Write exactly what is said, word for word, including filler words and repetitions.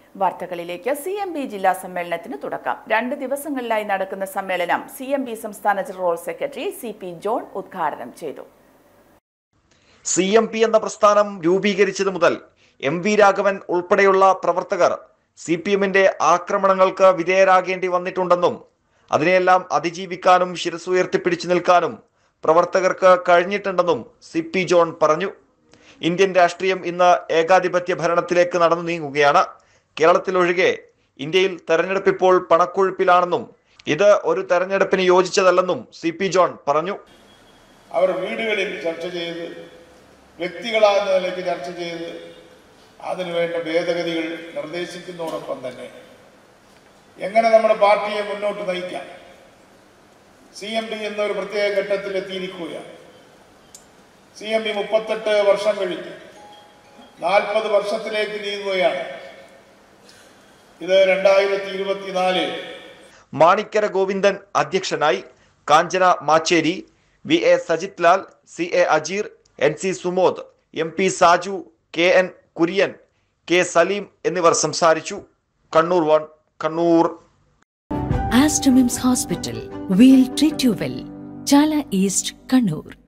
വാർത്തകളിലേക്ക്. C M B ജില്ലാ സമ്മേളനത്തിന് തുടക്കം. രണ്ട് ദിവസങ്ങളിലായി നടക്കുന്ന സമ്മേളനം സി എം ബി സംസ്ഥാന general secretary C P John ഉദ്ഘാടനം ചെയ്തു. സി എം പി എന്ന പ്രസ്ഥാനം രൂപീകരിച്ചത് മുതൽ എം വി രാഘവൻ ഉൾപ്പെടെയുള്ള പ്രവർത്തകർ സി പി എമ്മിന്റെ ആക്രമണങ്ങൾക്ക് വിധേയരാകേണ്ടി വന്നിട്ടുണ്ടെന്നും അതിനെയെല്ലാം അതിജീവിക്കാനും ശിരസുയർത്തിപ്പിടിച്ചു നിൽക്കാനും പ്രവർത്തകർക്ക് കഴിഞ്ഞിട്ടുണ്ടെന്നും സി പി ജോൺ പറഞ്ഞു. ഇന്ത്യൻ രാഷ്ട്രീയം ഇന്ന് ഏകാധിപത്യ ഭരണത്തിലേക്ക് നടന്നു നീങ്ങുകയാണ്. കേരളത്തിലൊഴികെ ഇന്ത്യയിൽ തെരഞ്ഞെടുപ്പ് ഇപ്പോൾ പണക്കൊഴുപ്പിലാണെന്നും ഇത് ഒരു തെരഞ്ഞെടുപ്പിന് യോജിച്ചതല്ലെന്നും സി പി ജോൺ പറഞ്ഞു. അവർ വീടുകളിൽ ചർച്ച ചെയ്ത്, വ്യക്തികളായ നിലയ്ക്ക് ചർച്ച ചെയ്ത് അതിനുവേണ്ട ഭേദഗതികൾ നിർദ്ദേശിക്കുന്നതോടൊപ്പം തന്നെ എങ്ങനെ നമ്മുടെ പാർട്ടിയെ മുന്നോട്ട് നയിക്കാം. സി എം പി എന്നൊരു പ്രത്യേക ഘട്ടത്തിൽ എത്തിയിരിക്കുകയാണ്. സി എം പി മുപ്പത്തെട്ട് വർഷം കഴിഞ്ഞ് നാൽപ്പത് വർഷത്തിലേക്ക് നീങ്ങുകയാണ്. ഇത് രണ്ടായിരത്തി ഇരുപത്തിനാല്. മാണിക്കര ഗോവിന്ദൻ അധ്യക്ഷനായി. Kanchana Macheri, V A Sajith Lal, C A Ajeer, N C Sumod, M P Saju, K N Kurian, K Saleem എന്നിവർ സംസാരിച്ചു. Kannur one Kannur. Aster Mims Hospital. We'll treat you well. Chala East, Kannur.